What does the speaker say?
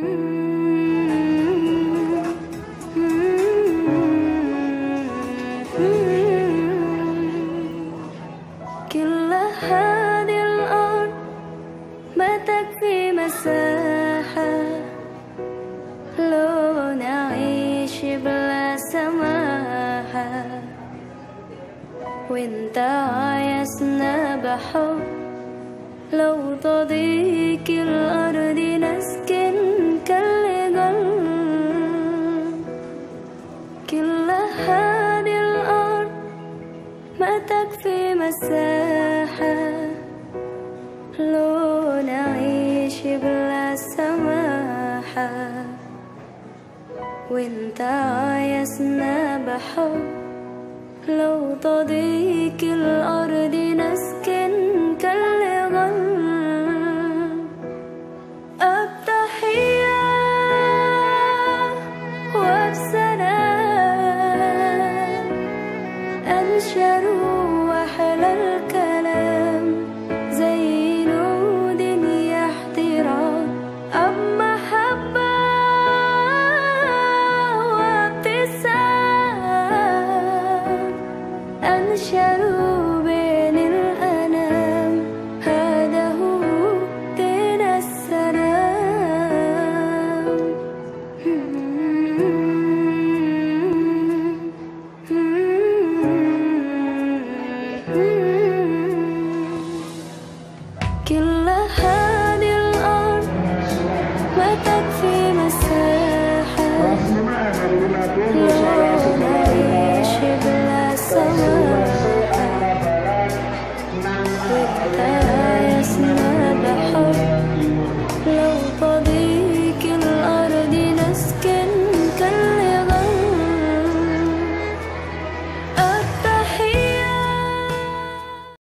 كل هذه الأرض ما تكفي مساحة لو نعيش بلا سماحة، وانت عايزنا بحب لو تضيق الأرض نسكن كالجل. كل هذه الأرض ما تكفي مساحة لو نعيش بلا سماحة، وانت عايزنا بحب لو تضيق الأرض نسكن كالجل.